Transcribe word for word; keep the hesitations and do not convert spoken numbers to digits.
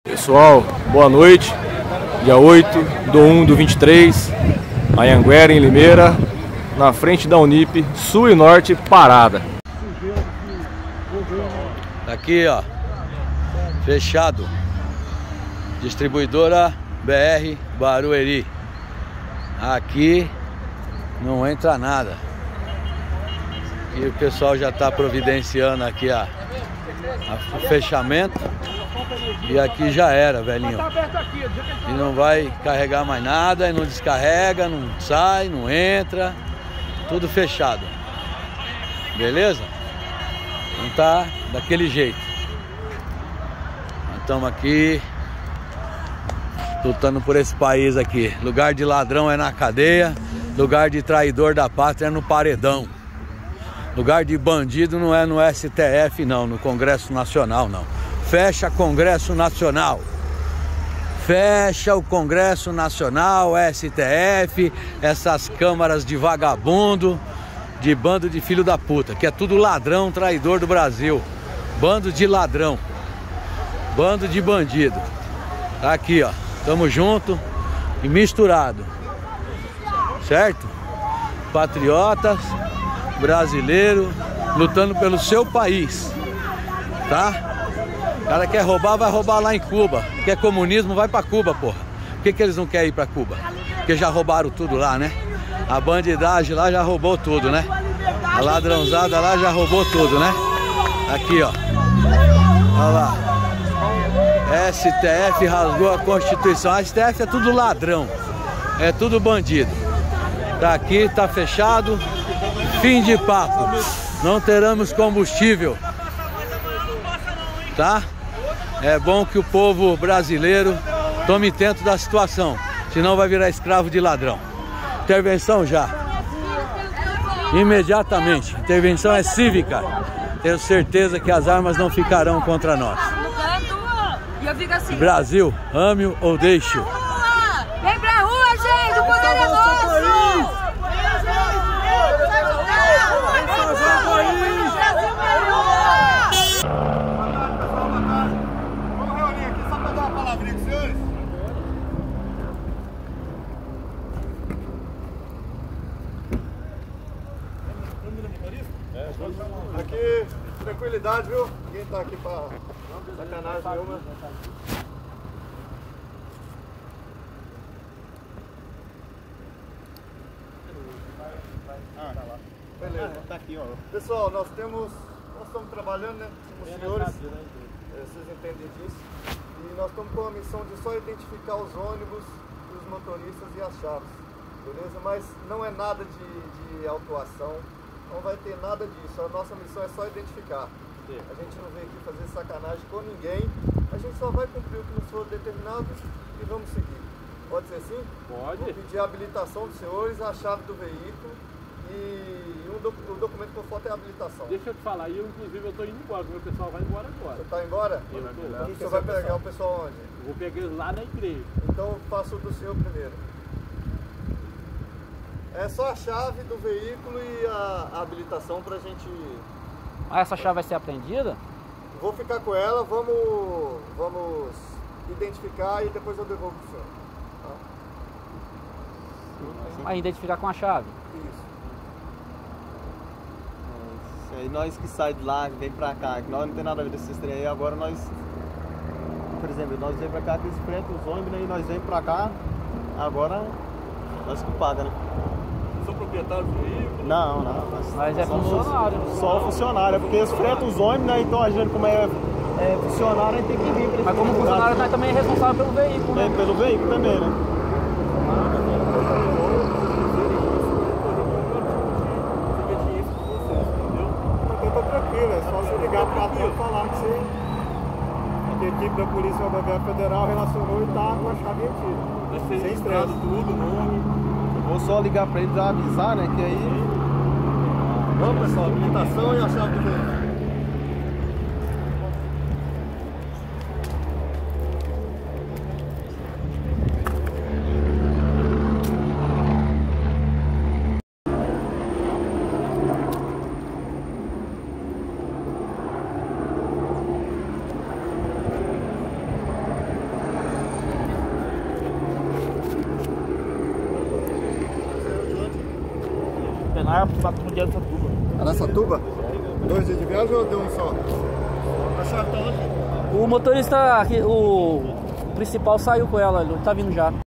Pessoal, boa noite. Dia oito do um do vinte e três, Anhanguera, em Limeira, na frente da Unip, Sul e Norte, parada. Aqui, ó, fechado. Distribuidora B R Barueri. Aqui não entra nada. E o pessoal já está providenciando aqui a, a, o fechamento. E aqui já era, velhinho. E não vai carregar mais nada, e não descarrega, não sai, não entra. Tudo fechado. Beleza? Então tá daquele jeito. Nós estamos aqui lutando por esse país aqui. Lugar de ladrão é na cadeia, lugar de traidor da pátria é no paredão. Lugar de bandido não é no S T F não, no Congresso Nacional não. Fecha Congresso Nacional. Fecha o Congresso Nacional, S T F, essas câmaras de vagabundo, de bando de filho da puta, que é tudo ladrão, traidor do Brasil. Bando de ladrão. Bando de bandido. Tá aqui, ó. Tamo junto e misturado. Certo? Patriotas, brasileiro, lutando pelo seu país. Tá? O cara quer roubar, vai roubar lá em Cuba. Quer comunismo, vai pra Cuba, porra. Por que que eles não querem ir pra Cuba? Porque já roubaram tudo lá, né? A bandidagem lá já roubou tudo, né? A ladrãozada lá já roubou tudo, né? Aqui, ó. Olha lá. S T F rasgou a Constituição. A S T F é tudo ladrão. É tudo bandido. Tá aqui, tá fechado. Fim de papo. Não teremos combustível. Tá? É bom que o povo brasileiro tome tento da situação, senão vai virar escravo de ladrão. Intervenção já. Imediatamente. Intervenção é cívica. Tenho certeza que as armas não ficarão contra nós. Brasil, ame-o ou deixe-o. Vem pra rua, gente! O poder é nosso! Aqui, tranquilidade, viu? Ninguém tá aqui pra sacanagem nenhuma. Ah, tá lá. Beleza. Tá aqui, ó. Pessoal, nós temos. Nós estamos trabalhando, né? Somos senhores. É, vocês entendem disso. E nós estamos com a missão de só identificar os ônibus, os motoristas e as chaves. Beleza? Mas não é nada de, de autuação. Não vai ter nada disso, a nossa missão é só identificar. Sim. A gente não veio aqui fazer sacanagem com ninguém, a gente só vai cumprir o que nos for determinado e vamos seguir. Pode ser assim? Pode. Vou pedir a habilitação dos senhores, a chave do veículo e um doc o documento com foto é a habilitação. Deixa eu te falar, eu inclusive eu tô indo embora, o meu pessoal vai embora agora. Você tá embora? Eu tô. E você vai pegar o pessoal onde? Eu vou pegar eles lá na igreja. Então eu faço o do senhor primeiro. É só a chave do veículo e a, a habilitação pra gente... Ah, essa chave vai ser apreendida? Vou ficar com ela, vamos, vamos identificar e depois eu devolvo pro senhor. Tá? Mas identificar com a chave? Isso. É, e nós que sai de lá, vem pra cá, que nós não tem nada a ver desse trem aí, agora nós... Por exemplo, nós vem pra cá, que eles fretam os ônibus, né, e nós vem pra cá, agora nós que paga, né? São proprietários do veículo? Não, não. Nós, Mas é funcionário. Só funcionário, é porque eles fretam os ônibus, né? Então a gente, como é, é funcionário, a gente tem que vir pra esse Mas como funcionário, nós também é responsável pelo veículo, né? É, pelo veículo também, né? Então tá tranquilo, é só você ligar pra cá e falar que você... que a equipe da Polícia Rodoviária Federal relacionou e tá com a chave retida. Sem estresse. Tudo, nome... Vou só ligar pra ele pra avisar, né? Que aí... Vamos, pessoal, habilitação e a chave do veículo. Lá no dia de Satuba. Araçatuba? Dois dias de viagem ou deu um só? A chave tá onde? O motorista, aqui, o principal saiu com ela, ele tá vindo já.